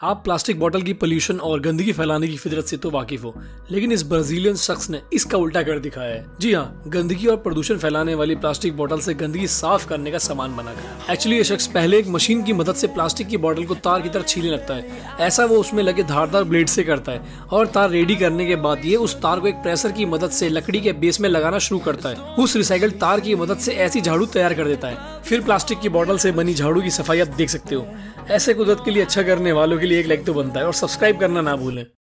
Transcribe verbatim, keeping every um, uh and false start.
आप प्लास्टिक बोतल की पोल्यूशन और गंदगी फैलाने की फितरत से तो वाकिफ हो, लेकिन इस ब्राजीलियन शख्स ने इसका उल्टा कर दिखाया है। जी हाँ, गंदगी और प्रदूषण फैलाने वाली प्लास्टिक बोतल से गंदगी साफ करने का सामान बना गया। एक्चुअली ये शख्स पहले एक मशीन की मदद से प्लास्टिक की बोतल को तार की तरह छीलने लगता है। ऐसा वो उसमें लगे धारदार ब्लेड से करता है और तार रेडी करने के बाद ये उस तार को एक प्रेशर की मदद से लकड़ी के बेस में लगाना शुरू करता है। उस रिसाइकल्ड तार की मदद से ऐसी झाड़ू तैयार कर देता है। फिर प्लास्टिक की बोतल से बनी झाड़ू की सफाई आप देख सकते हो। ऐसे कुदरत के लिए अच्छा करने वालों के लिए एक लाइक तो बनता है और सब्सक्राइब करना ना भूलें।